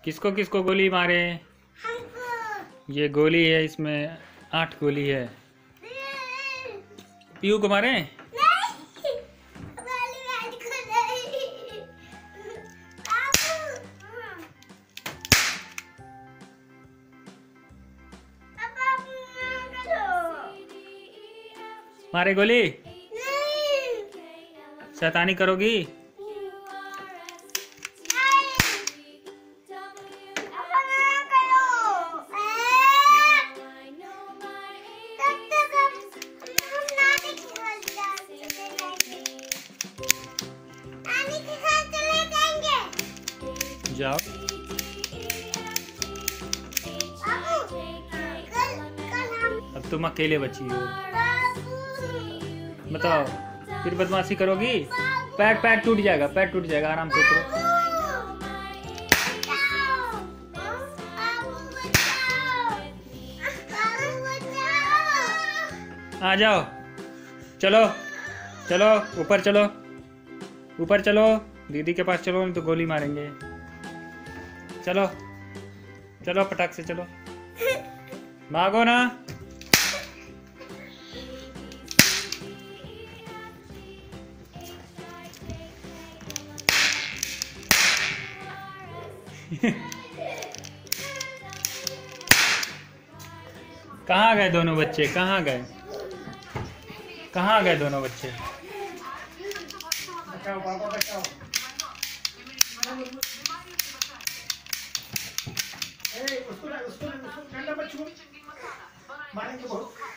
किसको किसको गोली मारे? हमको। ये गोली है, इसमें 8 गोली है। पीयू को मारे? मारे गोली? शैतानी करोगी? जाओ। अब तुम अकेले बची हो, बताओ फिर बदमाशी करोगी? पैर टूट जाएगा, पैर टूट जाएगा, आराम से उतरो। आ जाओ, चलो चलो ऊपर चलो, ऊपर चलो, दीदी के पास चलो, नहीं तो गोली मारेंगे। चलो चलो पटाख से चलो, भागो ना। कहाँ गए दोनों बच्चे? कहाँ गए? कहाँ गए दोनों बच्चे? बचाओ पापा, बचाओ। उसको डंडा मत छू, मारेंगे बहुत।